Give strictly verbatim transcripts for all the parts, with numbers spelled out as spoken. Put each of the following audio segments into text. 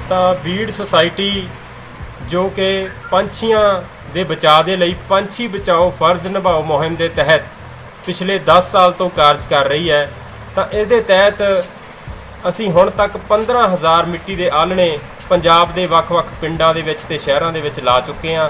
ਤਾਂ ਬੀੜ ਸੁਸਾਇਟੀ ਜੋ ਕਿ ਪੰਛੀਆਂ ਦੇ ਬਚਾਅ ਦੇ ਲਈ ਪੰਛੀ ਬਚਾਓ ਫਰਜ਼ ਨਿਭਾਓ ਮੁਹਿੰਮ ਦੇ ਤਹਿਤ ਪਿਛਲੇ दस ਸਾਲ ਤੋਂ ਕਾਰਜ ਕਰ ਰਹੀ ਹੈ। ਤਾਂ ਇਹਦੇ ਤਹਿਤ ਅਸੀਂ ਹੁਣ ਤੱਕ पंद्रह हज़ार ਮਿੱਟੀ ਦੇ ਆਲਣੇ ਪੰਜਾਬ ਦੇ ਵੱਖ-ਵੱਖ ਪਿੰਡਾਂ ਦੇ ਵਿੱਚ ਤੇ ਸ਼ਹਿਰਾਂ ਦੇ ਵਿੱਚ ਲਾ ਚੁੱਕੇ ਹਾਂ।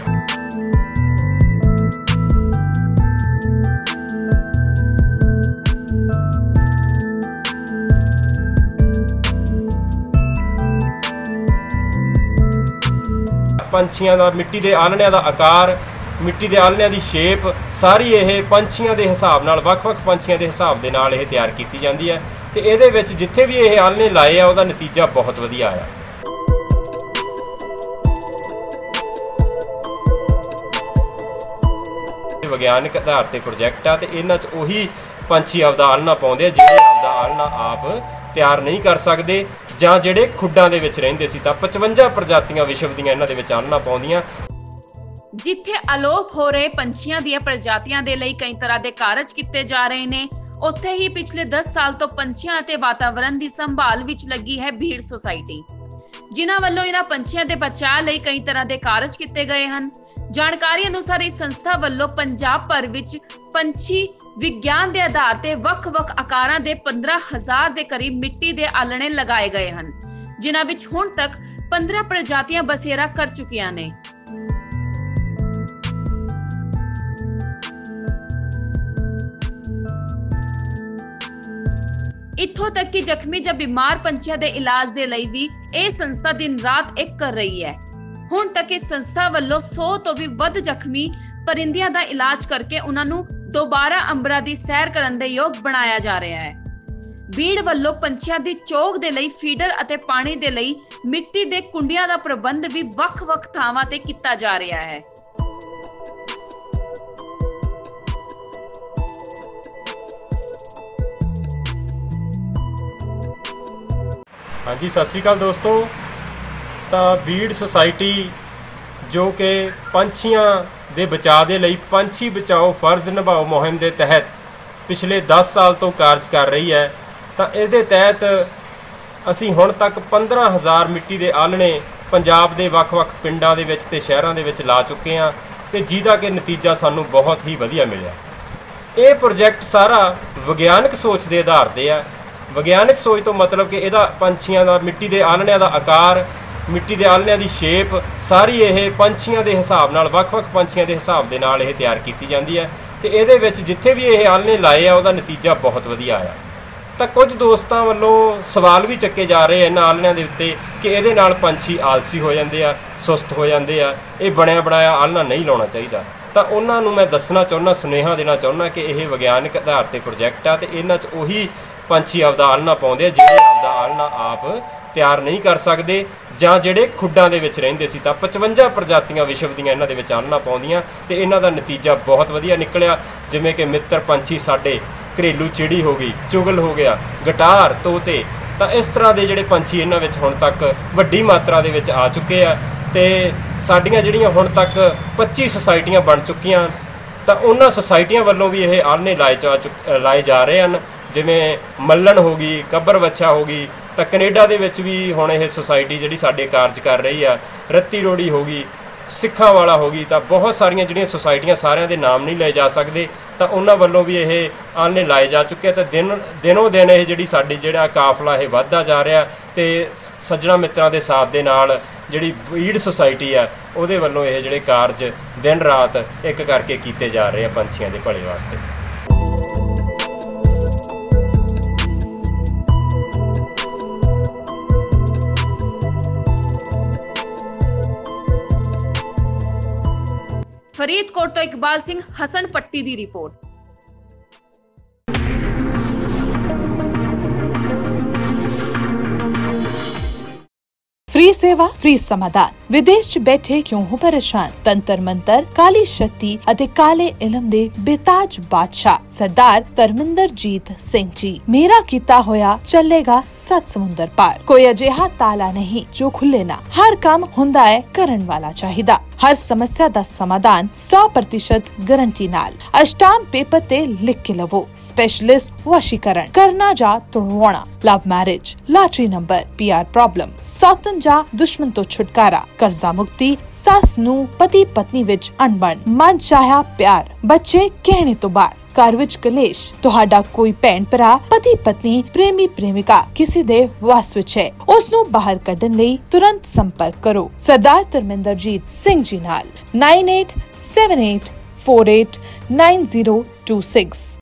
पंछियां दा मिट्टी के आलणियां दा आकार, मिट्टी के आलणियां दी शेप सारी यह पंछियां के हिसाब नाल वख-वख पंछियां के हिसाब दे नाल यह तैयार की जाती है। तो ये विच जिथे भी ये आलने लाए आ उहदा नतीजा बहुत वधिया आया। विग्यानक आधार ते प्रोजैक्ट आ ते इन्हां च उही पंछी आपदा आलना पाउंदे आ जिहड़े आपदा आलना आप तैयार नहीं कर सकते ਜਾਂ ਜਿਹੜੇ ਖੁੱਡਾਂ ਦੇ ਵਿੱਚ ਰਹਿੰਦੇ ਸੀ। ਤਾਂ पचवंजा ਪ੍ਰਜਾਤੀਆਂ ਵਿਸ਼ਵ ਦੀਆਂ ਇਹਨਾਂ ਦੇ ਵਿੱਚ ਆਲਣਾ ਪਾਉਂਦੀਆਂ। ਜਿੱਥੇ ਅਲੋਪ ਹੋ ਰਹੇ ਪੰਛੀਆਂ ਦੀਆਂ ਪ੍ਰਜਾਤੀਆਂ ਦੇ ਲਈ ਕਈ ਤਰ੍ਹਾਂ ਦੇ ਕਾਰਜ ਕੀਤੇ ਜਾ ਰਹੇ ਨੇ, ਉੱਥੇ ਹੀ ਪਿਛਲੇ दस ਸਾਲ ਤੋਂ ਪੰਛੀਆਂ ਅਤੇ ਵਾਤਾਵਰਣ ਦੀ ਸੰਭਾਲ ਵਿੱਚ ਲੱਗੀ ਹੈ ਬੀੜ ਸੁਸਾਇਟੀ, ਜਿਨ੍ਹਾਂ ਵੱਲੋਂ ਇਹਨਾਂ ਪੰਛੀਆਂ ਦੇ ਬਚਾਅ ਲਈ ਕਈ ਤਰ੍ਹਾਂ ਦੇ ਕਾਰਜ ਕੀਤੇ ਗਏ ਹਨ। ਜਾਣਕਾਰੀ ਅਨੁਸਾਰ ਇਸ ਸੰਸਥਾ ਵੱਲੋਂ ਪੰਜਾਬ ਭਰ ਵਿੱਚ ਪੰਛੀ ਵਿਗਿਆਨ ਦੇ ਆਧਾਰ ਤੇ ਵੱਖ-ਵੱਖ ਆਕਾਰਾਂ ਦੇ पंद्रह हज़ार ਦੇ ਕਰੀਬ ਮਿੱਟੀ ਦੇ ਆਲਣੇ ਲਗਾਏ ਗਏ ਹਨ, ਜਿਨ੍ਹਾਂ ਵਿੱਚ ਹੁਣ ਤੱਕ पंद्रह ਪ੍ਰਜਾਤੀਆਂ ਬਸੇਰਾ ਕਰ ਚੁੱਕੀਆਂ ਨੇ। ਇੱਥੋਂ ਤੱਕ ਕਿ ਜ਼ਖਮੀ ਜਾਂ ਬਿਮਾਰ ਪੰਛੀਆਂ ਦੇ ਇਲਾਜ ਦੇ ਲਈ ਵੀ ਇਹ ਸੰਸਥਾ ਦਿਨ ਰਾਤ ਇੱਕ ਕਰ ਰਹੀ ਹੈ। ਹੁਣ ਤੱਕ ਇਸ ਸੰਸਥਾ ਵੱਲੋਂ सौ ਤੋਂ ਵੀ ਵੱਧ ਜ਼ਖਮੀ परिंदियां ਦਾ ਇਲਾਜ ਕਰਕੇ ਉਹਨਾਂ ਨੂੰ दोबारा अंबरा ਦੀ ਸੈਰ ਕਰਨ ਦੇ ਯੋਗ ਬਣਾਇਆ ਜਾ ਰਿਹਾ ਹੈ। ਬੀੜ ਵੱਲੋਂ ਪੰਛੀਆਂ ਦੀ ਚੋਗ ਦੇ ਲਈ ਫੀਡਰ ਅਤੇ ਪਾਣੀ ਦੇ ਲਈ ਮਿੱਟੀ ਦੇ ਕੁੰਡੀਆਂ ਦਾ ਪ੍ਰਬੰਧ ਵੀ ਵੱਖ-ਵੱਖ ਥਾਵਾਂ ਤੇ ਕੀਤਾ ਜਾ ਰਿਹਾ ਹੈ। हाँ जी, सत श्री अकाल दोस्तों। तो बीड़ सुसाइटी जो कि पंछियां ਦੇ ਬਚਾਅ ਦੇ ਲਈ ਪੰਛੀ ਬਚਾਓ ਫਰਜ਼ ਨਿਭਾਓ ਮੁਹਿੰਮ ਦੇ ਤਹਿਤ ਪਿਛਲੇ दस ਸਾਲ ਤੋਂ ਕਾਰਜ ਕਰ ਰਹੀ ਹੈ। ਤਾਂ ਇਹਦੇ ਤਹਿਤ ਅਸੀਂ ਹੁਣ ਤੱਕ पंद्रह हज़ार ਮਿੱਟੀ ਦੇ ਆਲਣੇ ਪੰਜਾਬ ਦੇ ਵੱਖ-ਵੱਖ ਪਿੰਡਾਂ ਦੇ ਵਿੱਚ ਤੇ ਸ਼ਹਿਰਾਂ ਦੇ ਵਿੱਚ ਲਾ ਚੁੱਕੇ ਹਾਂ ਤੇ ਜਿਹਦਾ ਕਿ ਨਤੀਜਾ ਸਾਨੂੰ ਬਹੁਤ ਹੀ ਵਧੀਆ ਮਿਲਿਆ। ਇਹ ਪ੍ਰੋਜੈਕਟ ਸਾਰਾ ਵਿਗਿਆਨਕ ਸੋਚ ਦੇ ਆਧਾਰ ਤੇ ਆ। ਵਿਗਿਆਨਕ ਸੋਚ ਤੋਂ ਮਤਲਬ ਕਿ ਇਹਦਾ ਪੰਛੀਆਂ ਦਾ ਮਿੱਟੀ ਦੇ ਆਲਣਿਆਂ ਦਾ ਆਕਾਰ, मिट्टी के आलणियां दी शेप सारी यह पंछियां के हिसाब नाल वख-वख पंछियां के हिसाब दे नाल यह तैयार की जाती है। तो ये विच जिथे भी ये आलने लाए आ उहदा नतीजा बहुत वधिया आया। तो कुछ दोस्तों वालों सवाल भी चुके जा रहे हैं इन्हां आलणियां दे उत्ते कि इहदे नाल पंछी आलसी हो जाते हैं, सुस्त हो जाते हैं, ये बनया बनाया आलना नहीं लाउणा चाहिए। तो उन्हां नूं मैं दसना चाहुंदा, सुनेहा देना चाहुंदा कि यह विग्यानक आधार ते प्रोजैक्ट आ ते इन्हां च उही पंछी आपदा आलना पाउंदे आ जिहड़े आपदा आलना आप तैयार नहीं कर सकते ਜਾਂ ਜਿਹੜੇ ਖੁੱਡਾਂ ਦੇ ਵਿੱਚ ਰਹਿੰਦੇ ਸੀ। ਤਾਂ पचवंजा ਪ੍ਰਜਾਤੀਆਂ ਵਿਸ਼ਵ ਦੀਆਂ ਇਹਨਾਂ ਦੇ ਵਿੱਚ ਆਲਣਾ ਪਾਉਂਦੀਆਂ ਤੇ ਇਹਨਾਂ ਦਾ ਨਤੀਜਾ ਬਹੁਤ ਵਧੀਆ ਨਿਕਲਿਆ। ਜਿਵੇਂ ਕਿ ਮਿੱਤਰ ਪੰਛੀ ਸਾਡੇ ਘਰੇਲੂ ਚਿੜੀ ਹੋ ਗਈ, ਚੁਗਲ ਹੋ ਗਿਆ, ਗਟਾਰ, ਤੋਤੇ, ਤਾਂ ਇਸ ਤਰ੍ਹਾਂ ਦੇ ਜਿਹੜੇ ਪੰਛੀ ਇਹਨਾਂ ਵਿੱਚ ਹੁਣ ਤੱਕ ਵੱਡੀ ਮਾਤਰਾ ਦੇ ਵਿੱਚ ਆ ਚੁੱਕੇ ਆ। ਤੇ ਸਾਡੀਆਂ ਜਿਹੜੀਆਂ ਹੁਣ ਤੱਕ पच्चीस ਸੁਸਾਇਟੀਆਂ ਬਣ ਚੁੱਕੀਆਂ, ਤਾਂ ਉਹਨਾਂ ਸੁਸਾਇਟੀਆਂ ਵੱਲੋਂ ਵੀ ਇਹ ਆਲਣੇ ਲਾਏ ਜਾ ਲਾਏ ਜਾ ਰਹੇ ਹਨ। ਜਿਵੇਂ ਮੱਲਣ ਹੋ ਗਈ, ਕੱਬਰ ਵੱਛਾ ਹੋ ਗਈ, ਤਾਂ ਕੈਨੇਡਾ ਦੇ ਵਿੱਚ ਵੀ ਹੁਣ ਇਹ ਸੁਸਾਇਟੀ ਜਿਹੜੀ ਸਾਡੇ ਕਾਰਜ ਕਰ ਰਹੀ ਆ। ਰੱਤੀ ਰੋੜੀ ਹੋ ਗਈ, ਸਿੱਖਾਂ ਵਾਲਾ ਹੋ ਗਈ, ਤਾਂ ਬਹੁਤ ਸਾਰੀਆਂ ਜਿਹੜੀਆਂ ਸੁਸਾਇਟੀਆਂ ਸਾਰਿਆਂ ਦੇ ਨਾਮ ਨਹੀਂ ਲਏ ਜਾ ਸਕਦੇ, ਤਾਂ ਉਹਨਾਂ ਵੱਲੋਂ ਵੀ ਇਹ ਆਲਣੇ ਲਾਏ ਜਾ ਚੁੱਕੇ। ਤਾਂ ਦਿਨ ਦਿਨੋਂ ਦਿਨ ਇਹ ਜਿਹੜੀ ਸਾਡੀ ਜਿਹੜਾ ਕਾਫਲਾ ਇਹ ਵੱਧਦਾ ਜਾ ਰਿਹਾ ਤੇ ਸੱਜਣਾ ਮਿੱਤਰਾਂ ਦੇ ਸਾਥ ਦੇ ਨਾਲ ਜਿਹੜੀ ਬੀੜ ਸੁਸਾਇਟੀ ਆ ਉਹਦੇ ਵੱਲੋਂ ਇਹ ਜਿਹੜੇ ਕਾਰਜ ਦਿਨ ਰਾਤ ਇੱਕ ਕਰਕੇ ਕੀਤੇ ਜਾ ਰਹੇ ਆ ਪੰਛੀਆਂ ਦੇ ਭਲੇ ਵਾਸਤੇ। फरीदकोट तो इकबाल सिंह हसन पट्टी दी रिपोर्ट। फ्री सेवा फ्री समाधान। विदेश च बैठे क्यों हो परेशान? तंत्र मंत्र, काली शक्ति अते काले इलम दे बेताज बादशाह सरदार धर्मिंदर जीत सिंह जी। मेरा कीता होया चलेगा सत समुंदर पार। कोई अजिहा ताला नहीं जो खुले ना। हर काम हुंदा है करन वाला चाहिदा। हर समस्या दा समाधान सौ प्रतिशत गारंटी नाल। अष्टांग पेपर ते लिख के लवो। स्पेशलिस्ट वशीकरण, करना जा तोड़वाना, love marriage, lottery number, P R problem, सौतन जा ਦੁਸ਼ਮਣ ਤੋਂ ਛੁਟਕਾਰਾ, ਕਰਜ਼ਾ ਮੁਕਤੀ, ਸੱਸ ਨੂੰ ਪਤੀ ਪਤਨੀ ਵਿੱਚ ਅਣਬਣ, ਮਨ ਚਾਹਿਆ ਪਿਆਰ, ਬੱਚੇ ਕਹਿਣੇ ਤੋਂ ਬਾਹਰ, ਘਰ ਵਿੱਚ ਕਲੇਸ਼, ਤੁਹਾਡਾ ਕੋਈ ਭੈਣ ਭਰਾ, ਪਤੀ ਪਤਨੀ, ਪ੍ਰੇਮੀ ਪ੍ਰੇਮਿਕਾ ਕਿਸੇ ਦੇ ਵਸ ਵਿੱਚ ਹੈ, ਉਸ ਨੂੰ ਬਾਹਰ ਕੱਢਣ ਲਈ ਤੁਰੰਤ ਸੰਪਰਕ ਕਰੋ ਸਰਦਾਰ ਧਰਮਿੰਦਰਜੀਤ ਸਿੰਘ ਜੀ ਨਾਲ nine eight seven eight four eight nine zero two six।